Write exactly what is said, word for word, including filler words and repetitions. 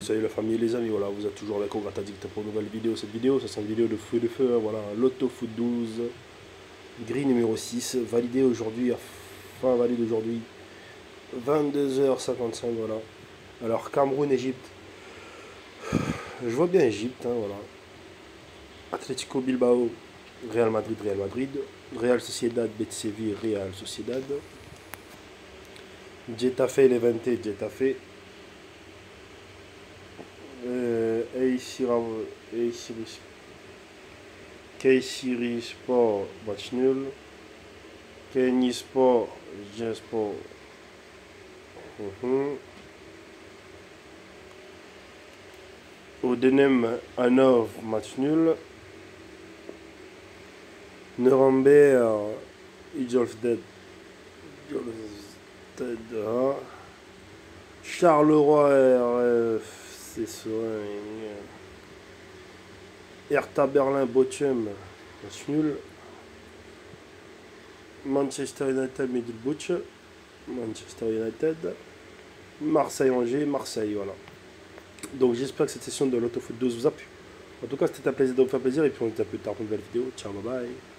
Salut la famille, les amis, voilà, vous êtes toujours avec Ogata Dicta pour une nouvelle vidéo. Cette vidéo, ça c'est une vidéo de feu de feu, hein, voilà, Loto Foot douze, grille numéro six, validé aujourd'hui, fin valide aujourd'hui, vingt-deux heures cinquante-cinq, voilà. Alors, Cameroun-Égypte, je vois bien Égypte, hein, voilà. Atlético Bilbao, Real Madrid, Real Madrid, Real Sociedad, Betis Séville, Real Sociedad, Getafe, Levante, Getafe, Euh, Kayseri Sport, match nul. Kenny Sport, G-Sport. Uh-huh. Odenem Anov, match nul. Nuremberg, Idolfsted, Idolfsted, Charleroi, R F. C'est ça. Hertha Berlin, Bochum, match nul. Manchester United, Middelbuch, Manchester United. Marseille, Angers, Marseille, voilà. Donc j'espère que cette session de l'Autofoot douze vous a plu. En tout cas, c'était un plaisir de vous faire plaisir et puis on se dit à plus tard pour une nouvelle vidéo. Ciao, bye bye.